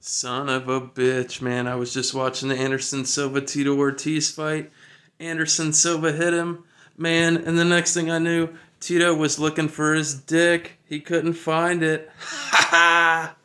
Son of a bitch, man. I was just watching the Anderson Silva Tito Ortiz fight. Anderson Silva hit him, man, and the next thing I knew, Tito was looking for his dick. He couldn't find it. Ha ha!